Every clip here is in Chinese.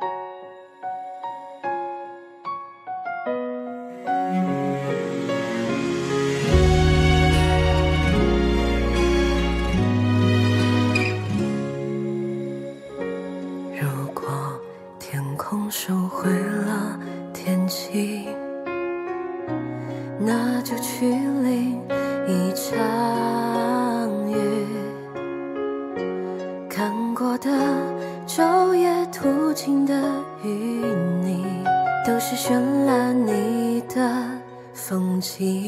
如果天空收回了天气，那就去淋一场雨。看过的昼夜途经的与你，都是绚烂你的风景。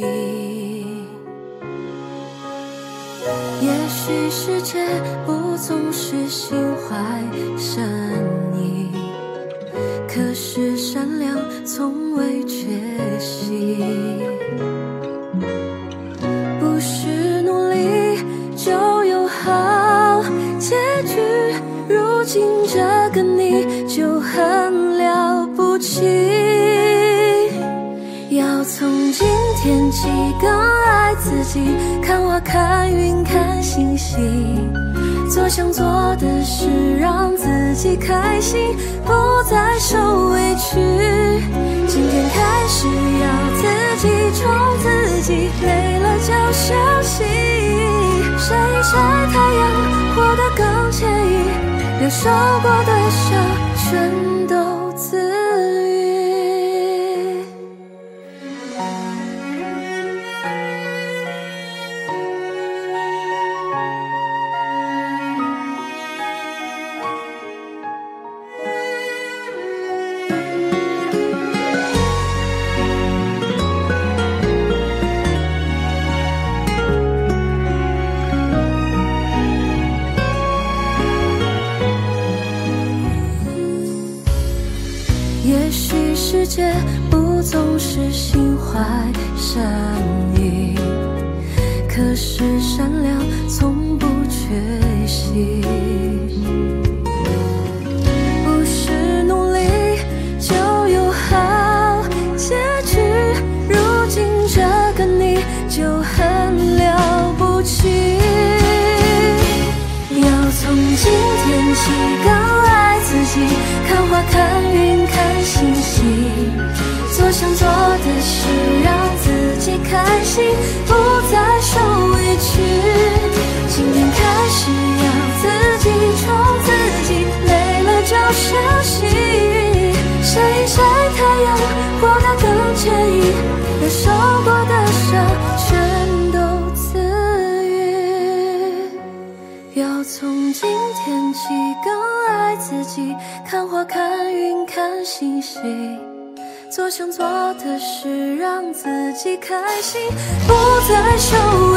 也许世界不总是心怀善意，可是善良从未缺席。不是努力就有好结局，如今这个你就很了不起。要从今天起更爱自己，看花看云看星星，做想做的事让自己开心，不再受委屈。今天开始要自己宠自己，累了就休息，晒一晒太阳，活得更惬意，留受过的伤全都自愈。也许世界不总是心怀善意，可是善良从不缺席。不是努力就有好结局，如今这个你就很了不起。要从今天起更爱自己，看花看云看星星，做想做的事让自己开心，不再受委屈。今天开始要自己宠自己，累了就休息，晒一晒太阳，活得更惬意，留受过的伤全都自愈。要从今天起更爱自己，看花看云看星星，做想做的事让自己开心，不再受